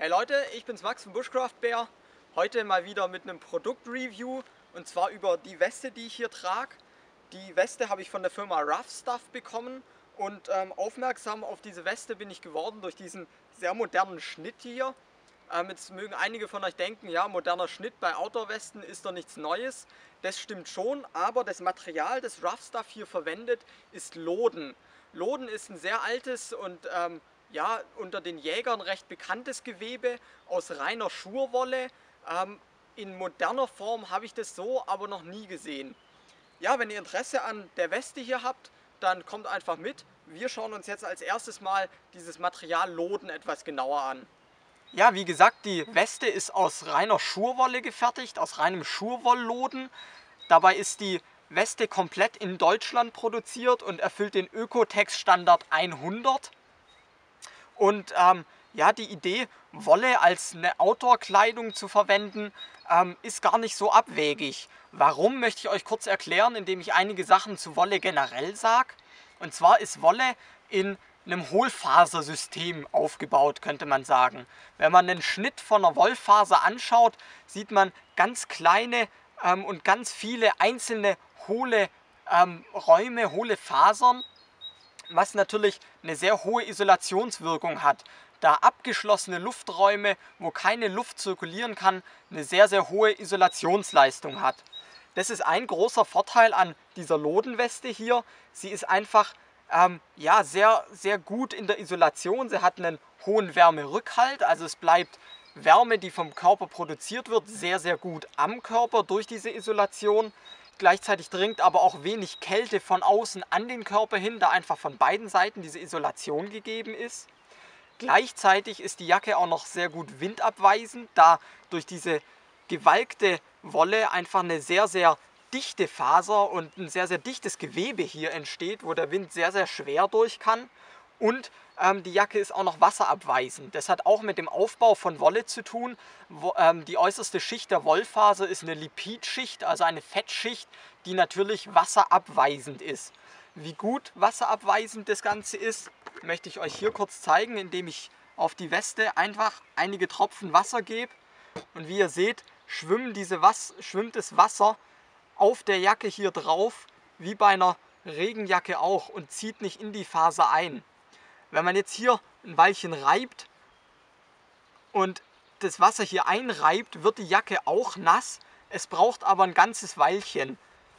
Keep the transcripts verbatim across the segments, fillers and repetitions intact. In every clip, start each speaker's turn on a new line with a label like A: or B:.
A: Hey Leute, ich bin's Max von Bushcraft Bear. Heute mal wieder mit einem Produktreview und zwar über die Weste, die ich hier trage. Die Weste habe ich von der Firma Rough Stuff bekommen und ähm, aufmerksam auf diese Weste bin ich geworden durch diesen sehr modernen Schnitt hier. Ähm, jetzt mögen einige von euch denken, ja, moderner Schnitt bei Outdoor-Westen ist doch nichts Neues. Das stimmt schon, aber das Material, das Rough Stuff hier verwendet, ist Loden. Loden ist ein sehr altes und ähm, ja, unter den Jägern recht bekanntes Gewebe aus reiner Schurwolle. Ähm, in moderner Form habe ich das so aber noch nie gesehen. Ja, wenn ihr Interesse an der Weste hier habt, dann kommt einfach mit. Wir schauen uns jetzt als erstes mal dieses Material Loden etwas genauer an. Ja, wie gesagt, die Weste ist aus reiner Schurwolle gefertigt, aus reinem Schurwollloden. Dabei ist die Weste komplett in Deutschland produziert und erfüllt den Ökotex-Standard hundert. Und ähm, ja, die Idee, Wolle als eine Outdoor-Kleidung zu verwenden, ähm, ist gar nicht so abwegig. Warum, möchte ich euch kurz erklären, indem ich einige Sachen zu Wolle generell sage. Und zwar ist Wolle in einem Hohlfasersystem aufgebaut, könnte man sagen. Wenn man einen Schnitt von einer Wollfaser anschaut, sieht man ganz kleine ähm, und ganz viele einzelne hohle ähm, Räume, hohle Fasern, was natürlich eine sehr hohe Isolationswirkung hat, da abgeschlossene Lufträume, wo keine Luft zirkulieren kann, eine sehr, sehr hohe Isolationsleistung hat. Das ist ein großer Vorteil an dieser Lodenweste hier. Sie ist einfach ähm, ja, sehr, sehr gut in der Isolation. Sie hat einen hohen Wärmerückhalt, also es bleibt Wärme, die vom Körper produziert wird, sehr, sehr gut am Körper durch diese Isolation. Gleichzeitig dringt aber auch wenig Kälte von außen an den Körper hin, da einfach von beiden Seiten diese Isolation gegeben ist. Gleichzeitig ist die Jacke auch noch sehr gut windabweisend, da durch diese gewalkte Wolle einfach eine sehr, sehr dichte Faser und ein sehr, sehr dichtes Gewebe hier entsteht, wo der Wind sehr, sehr schwer durch kann. Und ähm, die Jacke ist auch noch wasserabweisend. Das hat auch mit dem Aufbau von Wolle zu tun. Wo, ähm, die äußerste Schicht der Wollfaser ist eine Lipidschicht, also eine Fettschicht, die natürlich wasserabweisend ist. Wie gut wasserabweisend das Ganze ist, möchte ich euch hier kurz zeigen, indem ich auf die Weste einfach einige Tropfen Wasser gebe. Und wie ihr seht, schwimmen diese Was- schwimmt das Wasser auf der Jacke hier drauf, wie bei einer Regenjacke auch, und zieht nicht in die Faser ein. Wenn man jetzt hier ein Weilchen reibt und das Wasser hier einreibt, wird die Jacke auch nass. Es braucht aber ein ganzes Weilchen.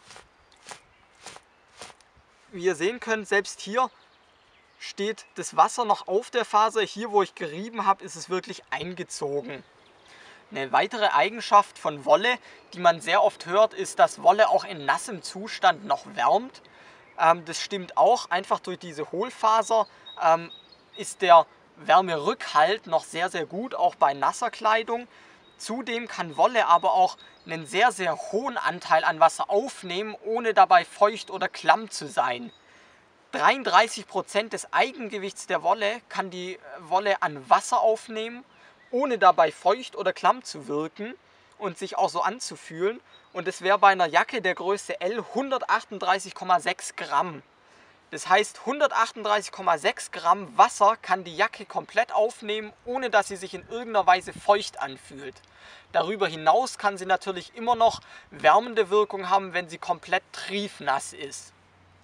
A: Wie ihr sehen könnt, selbst hier steht das Wasser noch auf der Faser. Hier, wo ich gerieben habe, ist es wirklich eingezogen. Eine weitere Eigenschaft von Wolle, die man sehr oft hört, ist, dass Wolle auch in nassem Zustand noch wärmt. Ähm, das stimmt auch, einfach durch diese Hohlfaser ähm, ist der Wärmerückhalt noch sehr, sehr gut, auch bei nasser Kleidung. Zudem kann Wolle aber auch einen sehr, sehr hohen Anteil an Wasser aufnehmen, ohne dabei feucht oder klamm zu sein. dreiunddreißig Prozent des Eigengewichts der Wolle kann die Wolle an Wasser aufnehmen, ohne dabei feucht oder klamm zu wirken und sich auch so anzufühlen. Und es wäre bei einer Jacke der Größe L hundertachtunddreißig Komma sechs Gramm. Das heißt, hundertachtunddreißig Komma sechs Gramm Wasser kann die Jacke komplett aufnehmen, ohne dass sie sich in irgendeiner Weise feucht anfühlt. Darüber hinaus kann sie natürlich immer noch wärmende Wirkung haben, wenn sie komplett triefnass ist.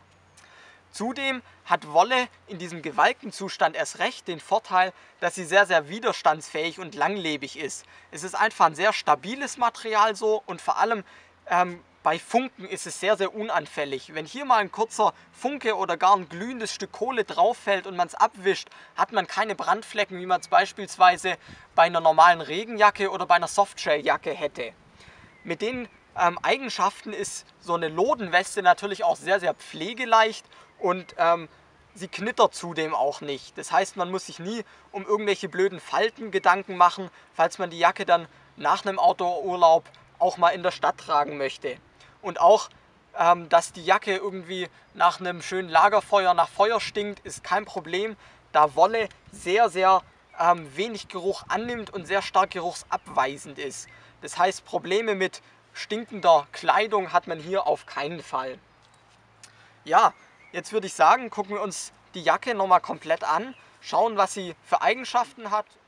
A: Zudem hat Wolle in diesem gewalkten Zustand erst recht den Vorteil, dass sie sehr, sehr widerstandsfähig und langlebig ist. Es ist einfach ein sehr stabiles Material so und vor allem ähm, bei Funken ist es sehr, sehr unanfällig. Wenn hier mal ein kurzer Funke oder gar ein glühendes Stück Kohle drauf fällt und man es abwischt, hat man keine Brandflecken, wie man es beispielsweise bei einer normalen Regenjacke oder bei einer Softshelljacke hätte. Mit den ähm, Eigenschaften ist so eine Lodenweste natürlich auch sehr, sehr pflegeleicht und ähm, sie knittert zudem auch nicht. Das heißt, man muss sich nie um irgendwelche blöden Falten Gedanken machen, falls man die Jacke dann nach einem Outdoor-Urlaub auch mal in der Stadt tragen möchte. Und auch, ähm, dass die Jacke irgendwie nach einem schönen Lagerfeuer nach Feuer stinkt, ist kein Problem, da Wolle sehr, sehr ähm, wenig Geruch annimmt und sehr stark geruchsabweisend ist. Das heißt, Probleme mit stinkender Kleidung hat man hier auf keinen Fall. Ja, jetzt würde ich sagen, gucken wir uns die Jacke nochmal komplett an, schauen, was sie für Eigenschaften hat.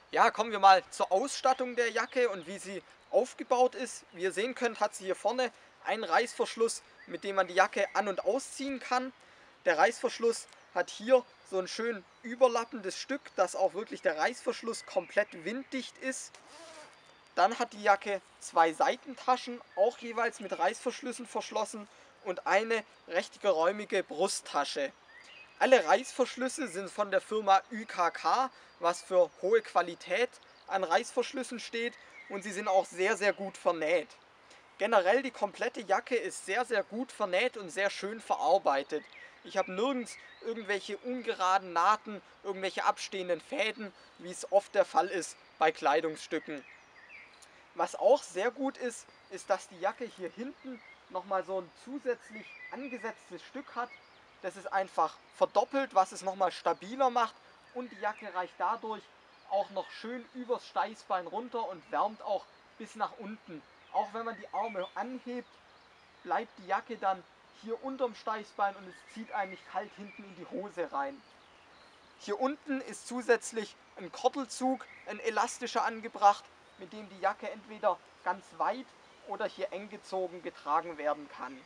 A: Ja, kommen wir mal zur Ausstattung der Jacke und wie sie aufgebaut ist. Wie ihr sehen könnt, hat sie hier vorne einen Reißverschluss, mit dem man die Jacke an- und ausziehen kann. Der Reißverschluss hat hier so ein schön überlappendes Stück, dass auch wirklich der Reißverschluss komplett winddicht ist. Dann hat die Jacke zwei Seitentaschen, auch jeweils mit Reißverschlüssen verschlossen, und eine recht geräumige Brusttasche. Alle Reißverschlüsse sind von der Firma Ü K K, was für hohe Qualität an Reißverschlüssen steht, und sie sind auch sehr, sehr gut vernäht. Generell die komplette Jacke ist sehr, sehr gut vernäht und sehr schön verarbeitet. Ich habe nirgends irgendwelche ungeraden Nahten, irgendwelche abstehenden Fäden, wie es oft der Fall ist bei Kleidungsstücken. Was auch sehr gut ist, ist, dass die Jacke hier hinten nochmal so ein zusätzlich angesetztes Stück hat. Das ist einfach verdoppelt, was es nochmal stabiler macht, und die Jacke reicht dadurch auch noch schön übers Steißbein runter und wärmt auch bis nach unten. Auch wenn man die Arme anhebt, bleibt die Jacke dann hier unterm Steißbein und es zieht eigentlich kalt hinten in die Hose rein. Hier unten ist zusätzlich ein Kordelzug, ein elastischer, angebracht, mit dem die Jacke entweder ganz weit oder hier eng gezogen getragen werden kann.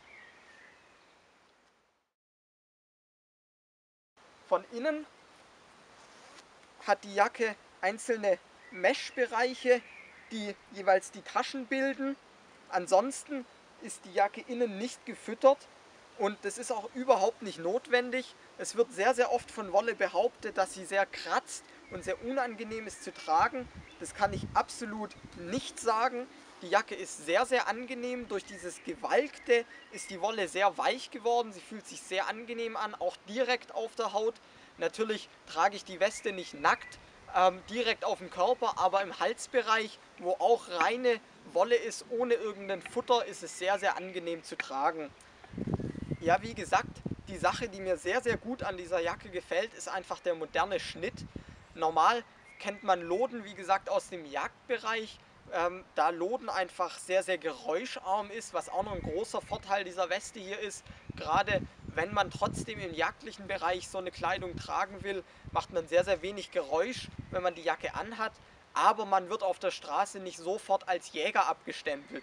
A: Von innen hat die Jacke einzelne Mesh-Bereiche, die jeweils die Taschen bilden. Ansonsten ist die Jacke innen nicht gefüttert und das ist auch überhaupt nicht notwendig. Es wird sehr, sehr oft von Wolle behauptet, dass sie sehr kratzt und sehr unangenehm ist zu tragen. Das kann ich absolut nicht sagen. Die Jacke ist sehr, sehr angenehm. Durch dieses Gewalkte ist die Wolle sehr weich geworden. Sie fühlt sich sehr angenehm an, auch direkt auf der Haut. Natürlich trage ich die Weste nicht nackt, ähm, direkt auf dem Körper, aber im Halsbereich, wo auch reine Wolle ist, ohne irgendein Futter, ist es sehr, sehr angenehm zu tragen. Ja, wie gesagt, die Sache, die mir sehr, sehr gut an dieser Jacke gefällt, ist einfach der moderne Schnitt. Normal kennt man Loden, wie gesagt, aus dem Jagdbereich, ähm, da Loden einfach sehr, sehr geräuscharm ist, was auch noch ein großer Vorteil dieser Weste hier ist. Gerade wenn man trotzdem im jagdlichen Bereich so eine Kleidung tragen will, macht man sehr, sehr wenig Geräusch, wenn man die Jacke anhat, aber man wird auf der Straße nicht sofort als Jäger abgestempelt.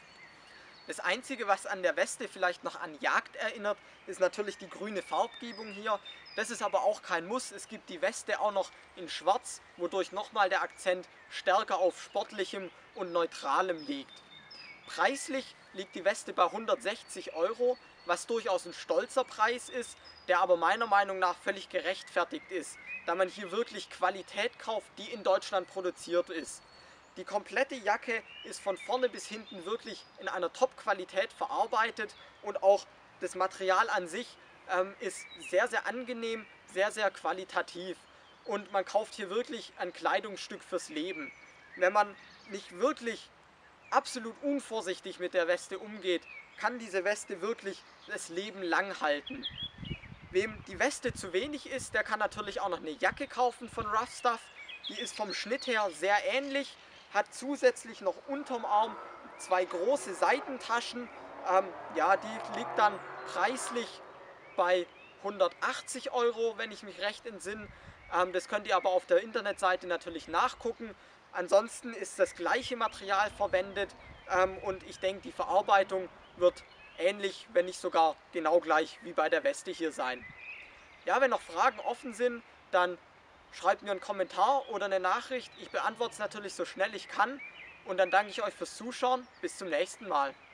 A: Das Einzige, was an der Weste vielleicht noch an Jagd erinnert, ist natürlich die grüne Farbgebung hier. Das ist aber auch kein Muss. Es gibt die Weste auch noch in Schwarz, wodurch nochmal der Akzent stärker auf Sportlichem und Neutralem liegt. Preislich liegt die Weste bei hundertsechzig Euro, was durchaus ein stolzer Preis ist, der aber meiner Meinung nach völlig gerechtfertigt ist, da man hier wirklich Qualität kauft, die in Deutschland produziert ist. Die komplette Jacke ist von vorne bis hinten wirklich in einer Top-Qualität verarbeitet und auch das Material an sich ähm, ist sehr, sehr angenehm, sehr, sehr qualitativ. Und man kauft hier wirklich ein Kleidungsstück fürs Leben. Wenn man nicht wirklich absolut unvorsichtig mit der Weste umgeht, kann diese Weste wirklich das Leben lang halten. Wem die Weste zu wenig ist, der kann natürlich auch noch eine Jacke kaufen von Rough Stuff. Die ist vom Schnitt her sehr ähnlich, hat zusätzlich noch unterm Arm zwei große Seitentaschen. Ähm, ja, die liegt dann preislich bei hundertachtzig Euro, wenn ich mich recht entsinne. Ähm, das könnt ihr aber auf der Internetseite natürlich nachgucken. Ansonsten ist das gleiche Material verwendet ähm, und ich denke, die Verarbeitung wird ähnlich, wenn nicht sogar genau gleich wie bei der Weste hier sein. Ja, wenn noch Fragen offen sind, dann schreibt mir einen Kommentar oder eine Nachricht. Ich beantworte es natürlich so schnell ich kann und dann danke ich euch fürs Zuschauen. Bis zum nächsten Mal.